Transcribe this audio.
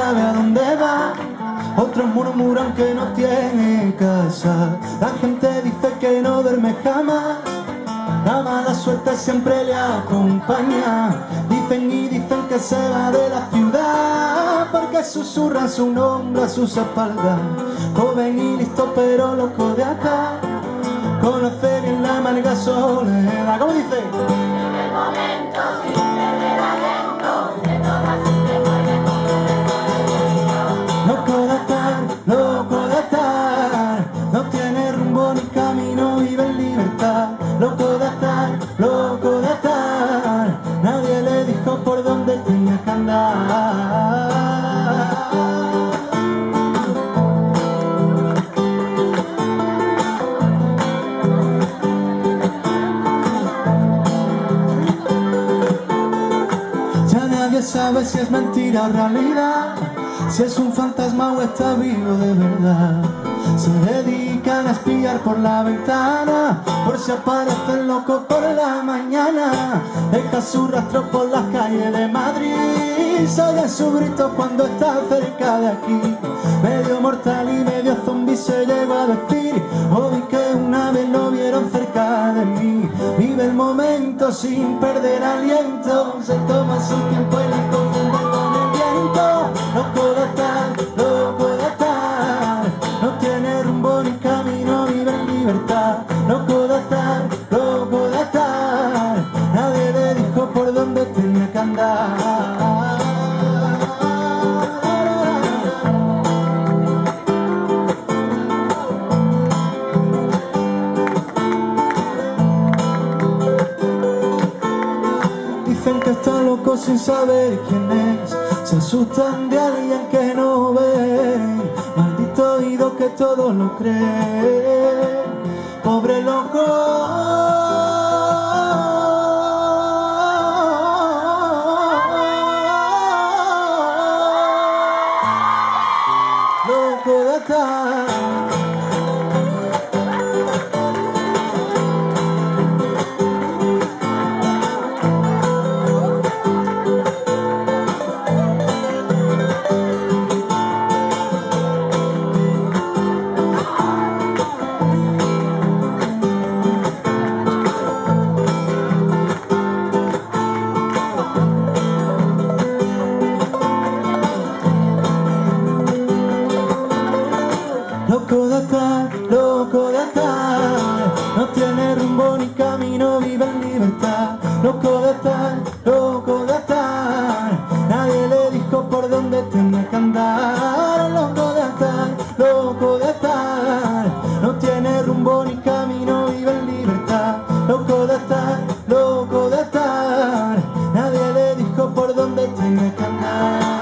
sabe a dónde va. Otros murmuran que no tiene casa. La gente dice que no duerme jamás. La mala suerte siempre le acompaña. Dicen y dicen que se va de la ciudad porque susurran su nombre a sus espaldas. Joven y listo pero loco de acá, conoce bien la amarga soledad. ¿Cómo dice? En el momento sin perder aliento, de todas sus memorias loco de estar, no tiene rumbo ni camino, vive en libertad. Loco de estar, nadie le dijo por dónde tenía que andar. Ya nadie sabe si es mentira o realidad, si es un fantasma o está vivo de verdad. Se dedican a espiar por la ventana por si aparecen locos por la mañana. Deja su rastro por las calles de Madrid, se oye su grito cuando está cerca de aquí. Medio mortal y medio zombie se llegó a decir, o vi que una vez lo vieron cerca de mí. Vive el momento sin perder aliento, se toma su tiempo y la confunde con el viento. Loco de estar, no tiene rumbo ni camino, vive en libertad. Loco de estar, nadie le dijo por dónde tenía que andar. Dicen que está loco sin saber quién es, se asustan de alguien que no ven. Maldito oído que todo lo cree, pobre loco. Loco de estar. Loco de estar, no tiene rumbo ni camino, vive en libertad. Loco de estar, nadie le dijo por dónde tenía que andar. Loco de estar, no tiene rumbo ni camino, vive en libertad. Loco de estar, nadie le dijo por dónde tenía que andar.